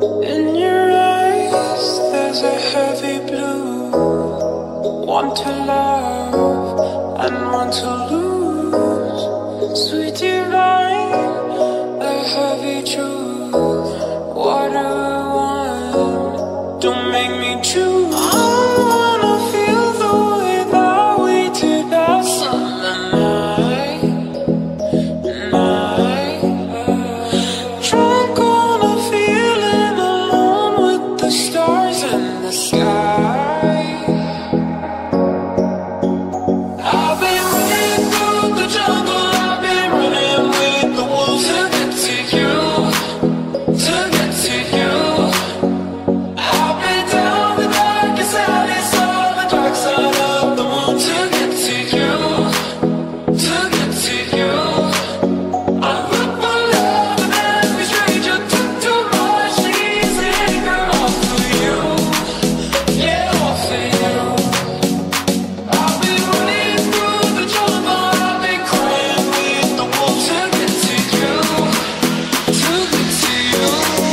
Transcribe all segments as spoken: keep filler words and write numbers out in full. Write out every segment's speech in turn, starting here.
In your eyes, there's a heavy blue. Want to love and want to lose. Sweet divine, a heavy truth. What do I want? Don't make me choose. I wanna feel the way that we did that summer night. Night. Drunk on a feeling alone with the stars in the sky. I've been running through the jungle. I've been running with the wolves to get to you. To get to you. I've been down the darkest alley, saw the dark side of the moon to get to you. To get to you. I look for love and every stranger took too much easy anger off of you. Yeah, off of you. I've been running through the jungle. I've been crying with the wolves to get to you. To get to you.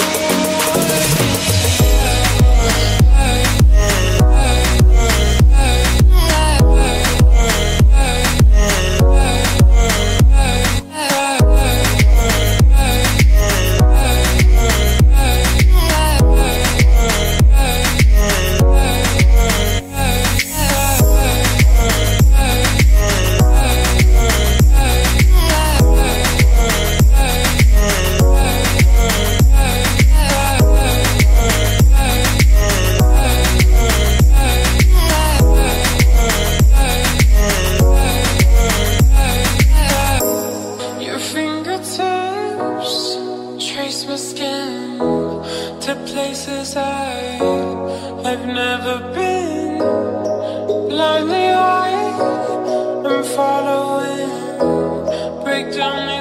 Your fingertips trace my skin to places I have never been. Blindly I am following, break down